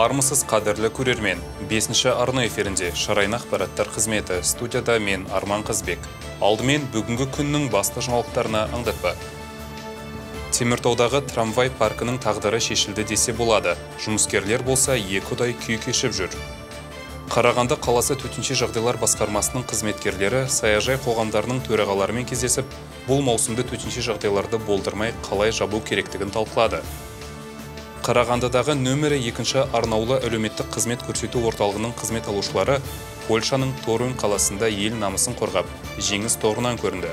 Армысыз қадірлі көрермен. 5-ші арна эфирінде Шарайна ақпараттар қызметі. Студияда мен Арман Қызбек. Алдымен бүгінгі күннің басты жаңалықтарына аңдатпа. Теміртаудағы трамвай паркының тағдыры шешілді десе болады. Жұмыскерлер болса екіұдай күй кешіп жүр. Қарағанды қаласы төтенше жағдайлар басқармасының қызметкерлері саяжай қоғамдарының төрағаларымен кездесіп, бұл маусымды төтенше жағдайларды болдырмай қалай жабу керектігін талқылады. Қарағандыдағы нөмірі 2-ші арнаулы әлеуметтік қызмет көрсету орталығының қызмет алушылары Польшаның Торун қаласында ел намысын қорғап, жеңіс торынан көрінді.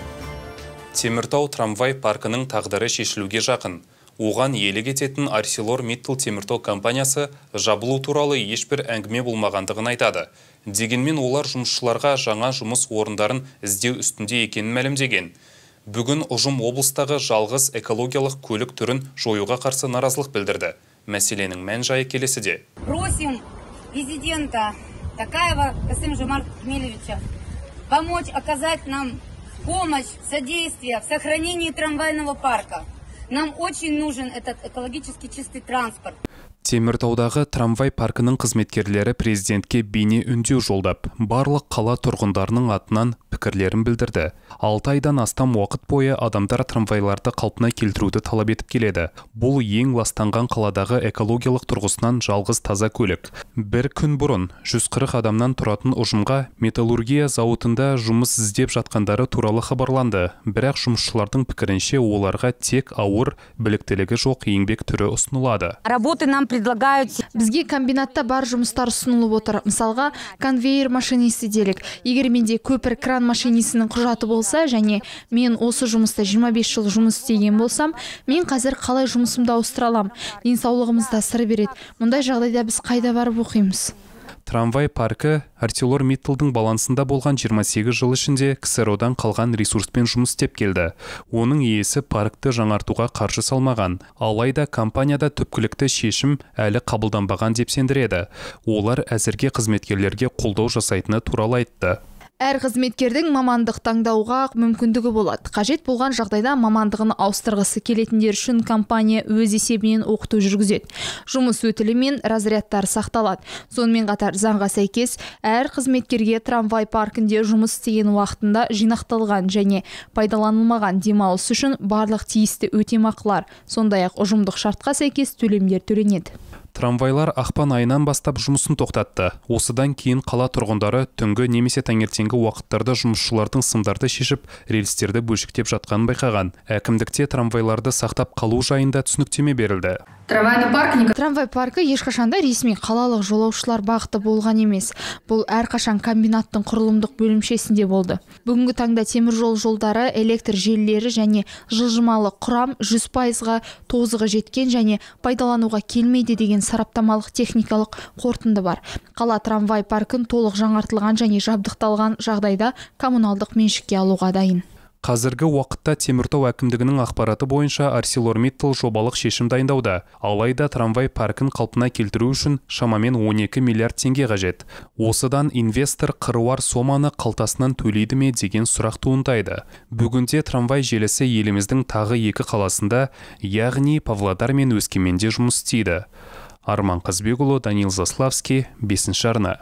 Теміртау трамвай паркының тағдыры шешілуге жақын. Оған иелік ететін ArcelorMittal Теміртау компаниясы жабылу туралы ешбір әңгіме болмағандығын айтады. Дегенмен олар жұмысшыларға жаңа жұмыс орындарын іздеу үстінде екенін мәлімдеген. Бүгін ұжым облыстағы жалғыз экологиялық көлік түрін жоюға қарсы наразылық білдірді. Мәселенің мән-жайы келесіде. Просим президента Такаева Касым-Жомарта Кемелевича помочь оказать нам помощь, содействие в сохранении трамвайного парка. Нам очень нужен этот экологически чистый транспорт. Теміртаудағы трамвай паркының қызметкерлері президентке бейне үндеу жолдап, барлық қала тұрғындарының атынан пікірлерін білдірді. 6 айдан астам уақыт бойы адамдар трамвайларды қалпына келтіруді талап етіп келеді. Бұл ең ластанған қаладағы экологиялық тұрғысынан жалғыз таза көлік. Бір күн бұрын 140 адамнан тұратын ұжымға металлургия зауытында жұмыс іздеп жатқандары туралы хабарланды. Бірақ жұмысшылардың пікірінше оларға тек ауыр біліктілігі жоқ еңбек түрі ұсынылады. Работы нам предлагают. Бізге комбинатта бар жұмыстар ұсынылып отыр. Мысалға, конвейер машинисі делік. Егер менде көпір кран машинисінің құжаты болса, және мен осы жұмыста 25 жыл жұмыс істеген болсам, мен қазір қалай жұмысымды ауыстыра алам? Денсаулығымызда сыр береді. Мұндай жағдайда біз қайда барып оқимыз? Трамвай паркі ArcelorMittalдың балансында болған 28 жыл ішінде КСРО-дан қалған ресурспен жұмыс істеп келді. Оның иесі паркты жаңартуға қаржы салмаған. Алайда компанияда түпкілікті шешім әлі қабылданбаған деп сендіреді. Олар әзірге қызметкерлерге қолдау жасайтыны туралы айтты. Әр қызметкердің мамандық таңдауға мүмкіндігі болады. Қажет болған жағдайда мамандығын ауыстырғысы келетіндер үшін компания өз есебінен оқыту жүргізеді. Жұмыс өтілі мен разрядтар сақталады. Сонымен қатар заңға сәйкес әр қызметкерге трамвай паркінде жұмыс істеген уақытында жинақталған және пайдаланылмаған демалыс үшін барлық тиісті өтемақылар, сондай-ақ ұжымдық шартқа сәйкес төлемдер төленеді. Трамвайлар ақпан айынан бастап жұмысын тоқтатты. Осыдан кейін қала тұрғындары түнгі немесе таңертеңгі уақыттарда жұмысшылардың сымдарды шешіп, рельстерді бөлшектеп жатқанын байқаған. Әкімдікте трамвайларды сақтап қалу жайында түсініктеме берілді. Трамвай паркі ешқашанда ресми қалалық жолаушылар бағыты болған емес. Бұл әрқашан комбинаттың құрылымдық бөлімшесінде болды. Бүгінгі таңда темір жолдары, электр желілері және жылжымалы құрам 100%-ға тозығы жеткен және пайдалануға келмейді деген сараптамалық техникалық қорытынды бар. Қала трамвай паркін толық жаңартылған және жабдықталған жағдайда коммуналдық меншікке алуға дайын. Қазіргі уақытта Теміртау әкімдігінің ақпараты бойынша ArcelorMittal жобалық шешім дайындауда. Алайда трамвай паркін қалпына келтіру үшін шамамен 12 миллиард теңге қажет. Осыдан инвестор қыруар соманы қалтасынан төлейді ме деген сұрақ туындайды. Бүгінде трамвай желісі еліміздің тағы 2 қаласында, яғни Павлодар мен Өскеменде жұмыс істейді. Арман Қызбекұлы, Данил Заславский, 5-ші арна.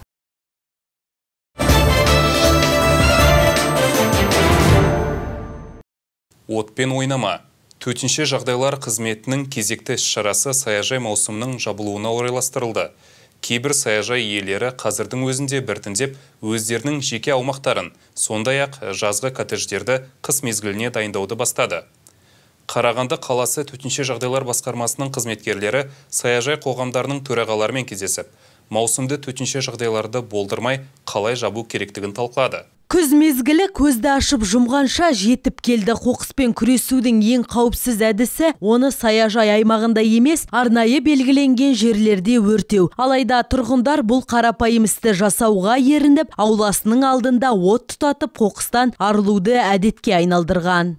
Отпен ойнама. Төтенше жағдайлар қызметінің кезекті іс-шарасы саяжай маусымның жабылуына орайластырылды. Кейбір саяжай иелері қазірдің өзінде біртіндеп өздерінің жеке аумақтарын, сондай-ақ жазғы коттедждерді қыс мезгіліне дайындауды бастады. Қарағанды қаласы төтенше жағдайлар басқармасының қызметкерлері саяжай қоғамдарының төрағаларымен кездесіп, маусымды төтенше жағдайларды болдырмай қалай жабу керектігін талқылады. Күз мезгілі көзді ашып жұмғанша жетіп келді. Қоқыспен күресудің ең қауіпсіз әдісі оны саяжай аймағында емес, арнайы белгіленген жерлерде өртеу. Алайда тұрғындар бұл қарапайым істі жасауға ерініп, ауласының алдында от тұтатып қоқыстан арылуды әдетке айналдырған.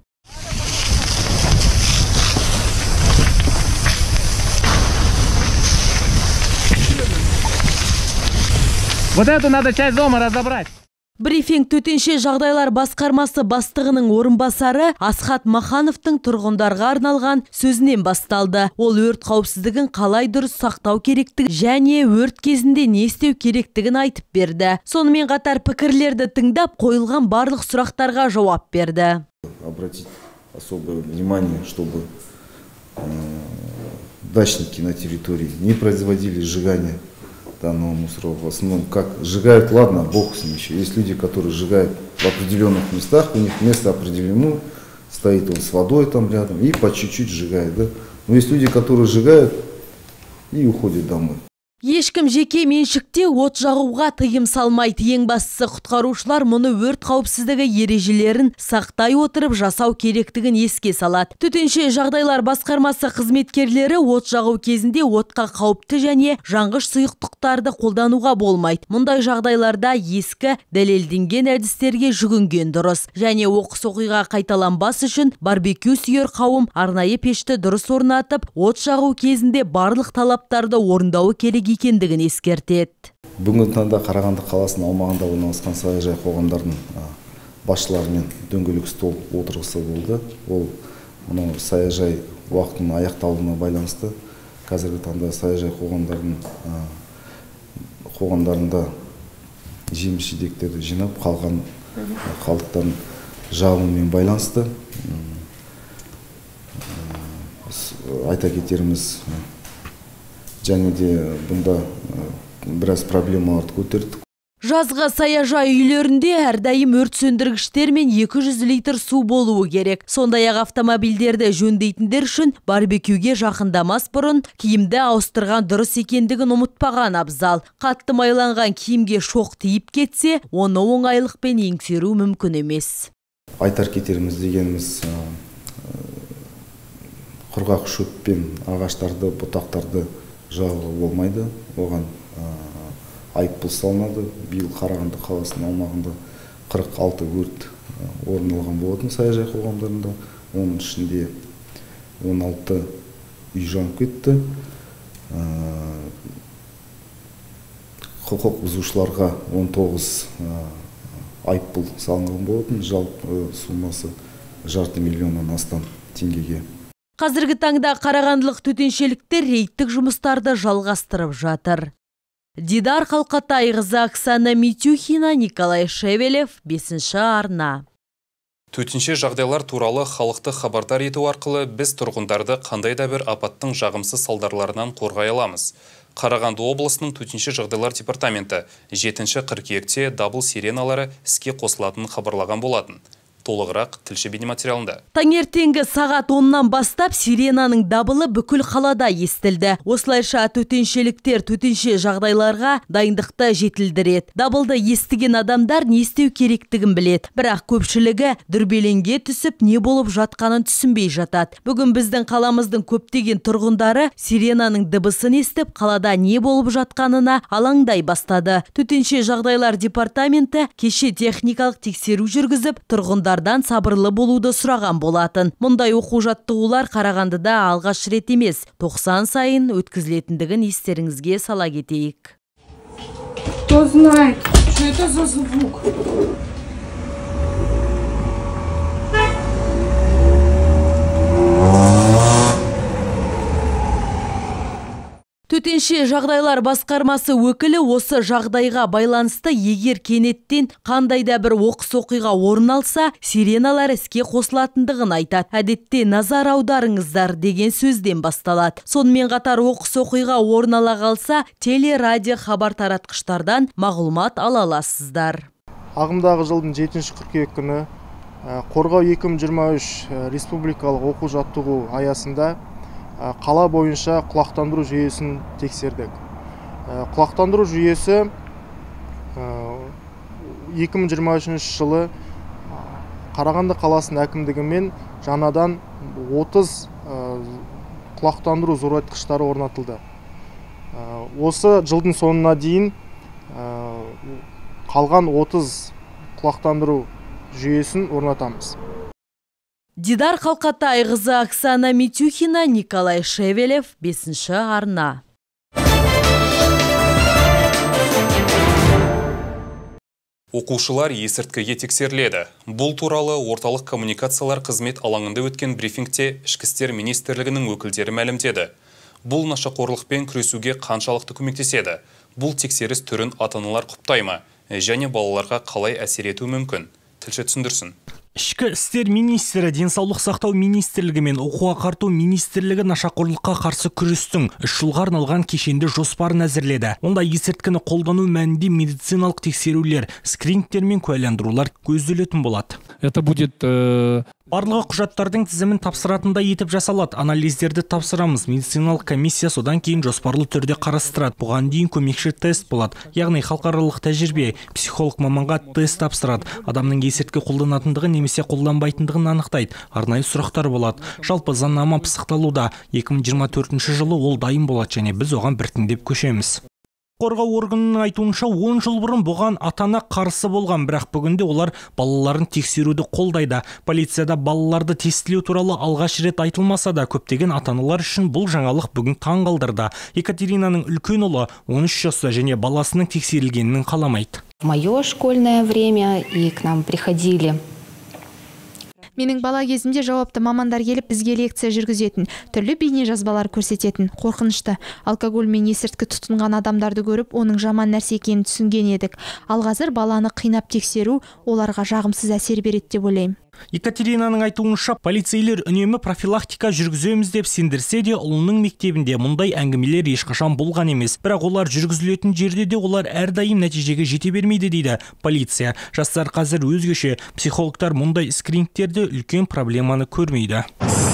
Вот эту надо часть дома разобрать. Брифинг төтенше жағдайлар басқармасы бастығының орынбасары Асхат Махановтың тұрғындарға арналған сөзінен басталды. Ол өрт қауіпсіздігін қалай дұрыс сақтау керектігін және өрт кезінде не істеу керектігін айтып берді. Сонымен қатар пікірлерді тыңдап, қойылған барлық сұрақтарға жауап берді. Обратить особое внимание, чтобы дачники на территории не производили сжигания данного мусора. В основном, как сжигают, ладно, бог с ним еще. Есть люди, которые сжигают в определенных местах, у них место определено, стоит он с водой там рядом и по чуть-чуть сжигает. Да? Но есть люди, которые сжигают и уходят домой. Ешкім жеке меншікте от жағуға тыйым салмайды. Ең бастысы құтқарушылар мұны өрт қауіпсіздігі ережелерін сақтай отырып жасау керектігін еске салады. Төтенше жағдайлар басқармасы қызметкерлері от жағу кезінде отқа қауіпті және жанғыш сұйықтықтарды қолдануға болмайды. Мұндай жағдайларда ескі дәлелденген әдістерге жүгінген дұрыс. Және оқыс оқиға қайталанбас үшін барбекю сүйер қауым арнайы пешті дұрыс орнатып, от жағу кезінде барлық талаптарды орындауы керек екендігін ескертеді. Бүгінгі таңда Қарағанды қаласының аумағында орналасқан саяжай қоғамдарының басшыларымен дөңгелек стол отырғысы болды. Ол мынау саяжай уақытының аяқталуына байланысты қазіргі таңда саяжай қоғамдарында жеміс жидектерді жинап, қалған қалдықтарын жағумен байланысты. Айта кетеріміз, және де бұнда біраз проблемаларды көтердік. Жазғы саяжай үйлерінде әрдайым өрт сөндіргіштер мен 200 литр су болуы керек. Сондай-ақ автомобильдерді жөндейтіндер үшін барбекюге жақындамас бұрын киімді ауыстырған дұрыс екендігін ұмытпаған абзал. Қатты майланған киімге шоқ тиіп кетсе, оны оңайлықпен еңсеру мүмкін емес. Айтар кетеріміз дегеніміз, құрғақ шөппен ағаштарды, бұтақтарды жағуға болмайды. Оған айыппұл салынады. Биыл Қарағанды қаласының аумағында 46 өрт орын алған болатын саяжай қоғамдарында. Оның ішінде 16 үй жанып кетті. Құқық бұзушыларға 19 айыппұл салынған болатын. Жалпы суммасы жарты миллионнан астам теңгеге. Қазіргі таңда қарағандылық төтеншеліктер рейдтік жұмыстарды жалғастырып жатыр. Дидар Қалқатайқызы, Оксана Митюхина, Николай Шевелев, 5-ші арна. Төтенше жағдайлар туралы халықты хабардар ету арқылы біз тұрғындарды қандай да бір апаттың жағымсыз салдарларынан қорғай аламыз. Қарағанды облысының төтенше жағдайлар департаменті 7-ші қыркүйекте дабыл сиреналары іске қосылатынын хабарлаған болатын. Толығырақ тілші бейнематериалында. Таңертеңгі сағат 10-нан бастап сиренаның дабылы бүкіл қалада естілді. Осылайша төтеншеліктер төтенше жағдайларға дайындықты жетілдіреді. Дабылды естіген адамдар не істеу керектігін біледі. Бірақ көпшілігі дүрбелеңге түсіп, не болып жатқанын түсінбей жатады. Бүгін біздің қаламыздың көптеген тұрғындары сиренаның дыбысын естіп, қалада не болып жатқанына алаңдай бастады. Төтенше жағдайлар департаменті кеше техникалық тексеру жүргізіп, тұрғындар сабырлы болуды сұраған болатын. Мұндай оқу жаттығулар Қарағандыда алғаш рет емес, 90 сайын өткізілетіндігін естеріңізге сала кетейік. Кто знает, что это за звук? Төтенше жағдайлар басқармасы өкілі осы жағдайға байланысты егер кенеттен қандайда бір оқыс оқиға орын алса, сиреналар іске қосылатындығын айтады. Әдетте назар аударыңыздар деген сөзден басталады. Сонымен қатар оқыс оқиға орын ала қалса, телерадио хабар таратқыштардан мағлұмат ала аласыздар. Ағымдағы жылдың 7-ші қыркүйек күні Қорғау 2023 республикалық оқу жаттығу аясында қала бойынша құлақтандыру жүйесін тексердік. Құлақтандыру жүйесі 2023 жылы Қарағанды қаласының әкімдігімен жаңадан 30 құлақтандыру зорайтқыштары орнатылды. Осы жылдың соңына дейін қалған 30 құлақтандыру жүйесін орнатамыз. Дидар Қалқатайқызы, Оксана Митюхина, Николай Шевелев, 5-ші арна. Оқушылар есірткіге тексеріледі. Бұл туралы орталық коммуникациялар қызмет алаңында өткен брифингте Ішкі істер министрлігінің өкілдері мәлімдеді. Бұл нашақорлықпен күресуге қаншалықты көмектеседі? Бұл тексеріс түрін ата-аналар құптай ма? Және балаларға қалай әсер етуі мүмкін? Тілші түсіндірсін. Ішкі істер министрі, денсаулық сақтау министрлігі мен оқу ағарту министрлігі нашақорлыққа қарсы күрестің 3 жылға арналған кешенді жоспарын әзірледі. Онда есірткіні қолдану мәнінде медициналық тексерулер, скринингтер мен куәландырулар көзделетін болады. Это будет Барлығы құжаттардың тізімін тапсыратындай етіп жасалады. Анализдерді тапсырамыз. Медициналық комиссия содан кейін жоспарлы түрде қарастырады. Бұған дейін көмекші тест болады. Яғни халықаралық тәжірибе, психолог маманға тест тапсырады. Адамның есірткі қолданатындығы немесе қолданбайтындығын анықтайды. Арнайы сұрақтар болады. Жалпы заңнама пысықталуда. 2024 жылы ол дайын болады және біз оған біртіндеп көшеміз. Қорғау органының айтуынша 10 жыл бұрын бұған ата-ана қарсы болған, бірақ бүгінде олар балаларын тексеруді қолдайды. Полицияда балаларды тестілеу туралы алғаш рет айтылмаса да, көптеген ата-аналар үшін бұл жаңалық бүгін таң қалдырды. Екатеринаның үлкен ұлы 13 жаста және баласының тексерілгенін қаламайды. В мое школьное время и к нам приходили. Менің бала кезімде жауапты мамандар келіп бізге лекция жүргізетін, түрлі бейне жазбалар көрсететін, қорқынышты. Алкоголь мен есірткі тұтынған адамдарды көріп, оның жаман нәрсе екенін түсінген едік. Ал қазір баланы қинап тексеру оларға жағымсыз әсер береді деп ойлаймын. Екатеринаның айтуынша, полицейлер үнемі профилактика жүргіземіз деп сендірсе де, ұлының мектебінде мұндай әңгімелер ешқашан болған емес. Бірақ олар жүргізілетін жерде де олар әрдайым нәтижеге жете бермейді дейді полиция. Жастар қазір өзгеше, психологтар мұндай скринингтерде үлкен проблеманы көрмейді.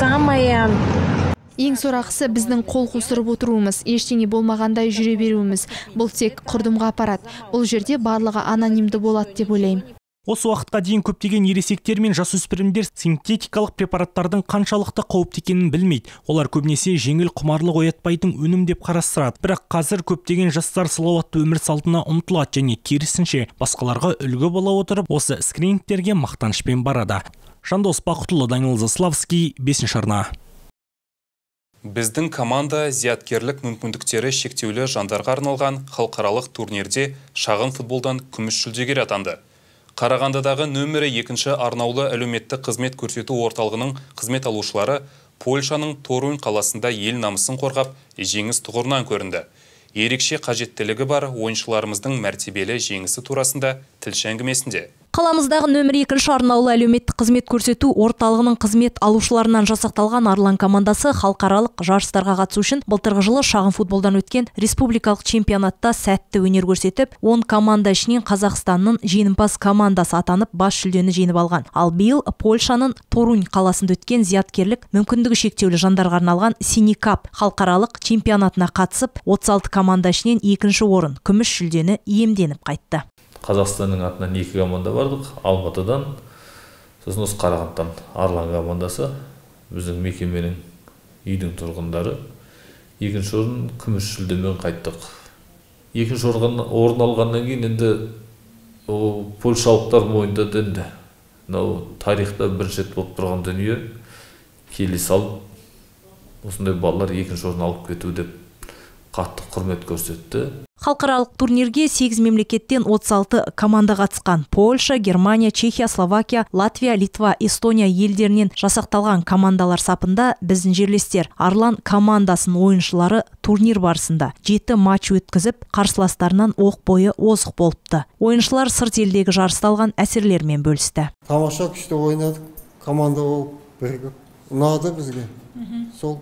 Ең сорақысы біздің қол қусырып отыруымыз, ештеңе болмағандай жүре беруіміз. Бұл тек құрдымға апарады. Бұл жерде барлығы анонимді болады деп ойлаймын. Осы уақытқа дейін көптеген ересектер мен жасөспірімдер синтетикалық препараттардың қаншалықты қауіпті екенін білмейді. Олар көбінесе жеңіл құмарлық оятпайтын өнім деп қарастырады. Бірақ қазір көптеген жастар салауатты өмір салтына ұмтылады және керісінше басқаларға үлгі бола отырып, осы скринингтерге мақтанышпен барады. Жандос Бақытұлы, Данил Заславский, 5-ші арна. Біздің команда зияткерлік мүмкіндіктері шектеулі жандарға арналған халықаралық турнирде шағын футболдан күміс жүлдегер атанды. Қарағандыдағы нөмірі 2-ші арнаулы әлеуметтік қызмет көрсету орталығының қызмет алушылары Польшаның Торунь қаласында ел намысын қорғап, жеңіс тұғырынан көрінді. Ерекше қажеттілігі бар ойыншыларымыздың мәртебелі жеңісі турасында тілші әңгімесінде. Қаламыздағы нөмір 2-ші арнаулы әлеуметтік қызмет көрсету орталығының қызмет алушыларынан жасақталған Арлан командасы халықаралық жарыстарға қатысу үшін былтырғы жылы шағын футболдан өткен республикалық чемпионатта сәтті өнер көрсетіп, 10 команда ішінен Қазақстанның жеңімпаз командасы атанып, бас жүлдені жеңіп алған. Ал биыл Польшаның Торунь қаласында өткен зияткерлік мүмкіндігі шектеулі жандарға арналған Синикап халықаралық чемпионатына қатысып, 36 команда ішінен 2-ші орын, күміс жүлдені иемденіп қайтты. Қазақстанның атынан 2 команда бардық, Алматыдан, сосын осы Қарағандыдан Арлан командасы, біздің мекеменің үйдің тұрғындары. 2-ші орын күміс жүлдемен қайттық. 2-ші орын алғаннан кейін енді польшалықтар мойындады енді. Тарихта бірінші рет болып тұрған дүние келе салып, осындай балалар 2-ші орын алып кету деп қатты құрмет көрсетті. Халықаралық турнирге 8 мемлекеттен 36 команда қатысқан. Польша, Германия, Чехия, Словакия, Латвия, Литва, Эстония елдерінен жасақталған командалар сапында біздің жерлестер Арлан командасының ойыншылары турнир барысында 7 матч өткізіп, қарсыластарынан оқ бойы озық болыпты. Ойыншылар сырт елдегі жарыста алған әсерлермен бөлісті. Тамаша күшті ойнадық, команда болып бірігіп. Ұнады бізге. Сол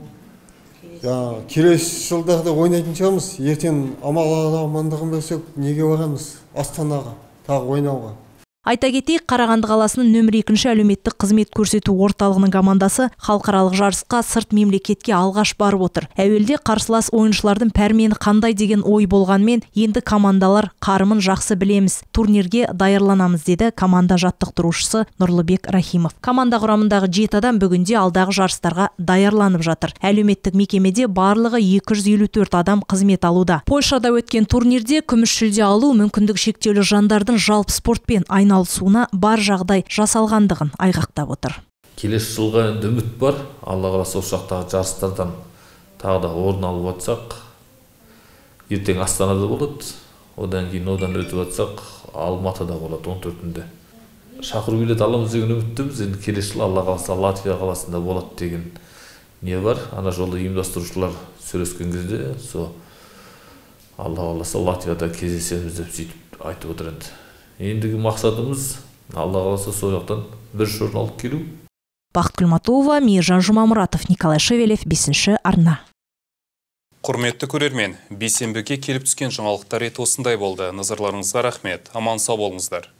келесі жылдарда ойнайтын шығамыз. Ертең амандығын берсек, неге барамыз? Астанаға, тағы ойнауға. Айта кетейік, Қарағанды қаласының нөмір 2-ші әлеуметтік қызмет көрсету орталығының командасы халықаралық жарысқа сырт мемлекетке алғаш барып отыр. Әуелде қарсылас ойыншылардың пәрмені қандай деген ой болғанмен, енді командалар қарымын жақсы білеміз. Турнирге даярланамыз деді команда жаттықтырушысы Нұрлыбек Рахимов. Команда құрамындағы 7 адам бүгінде алдағы жарыстарға даярланып жатыр. Әлеуметтік мекемеде барлығы 254 адам қызмет алуда. Польшада өткен турнирде күміс жүлде алу мүмкіндігі шектеулі жандардың жалпы спортпен айналысуына бар жағдай жасалғандығын айғақтап отыр. Келесі жылға енді үміт бар. Алла қаласа осы жақтағы жарыстардан тағы да орын алып жатсақ, ертең Астанада болады. одан кейін одан өтіп жатсақ Алматыда болады 14-інде. Шақыру билет аламыз деген үміттеміз. Енді келесі жылы Алла қаласа Латвия қаласында болады деген не бар. Ана жолы ұйымдастырушылар сөйлескен кезде, сол Алла қаласа Латвияда кездесеміз деп сөйтіп айтып отыр енді. Ендігі мақсатымыз Алла қаласа сол жақтан бір орын алып келу. Бақыт Күлматова, Мейіржан Жұмамұратов, Николай Шевелев, 5-ші арна. Құрметті көрермен, бейсенбіге келіп түскен жаңалықтар еті осындай болды. Назарларыңызға рахмет. Аман сау болыңыздар.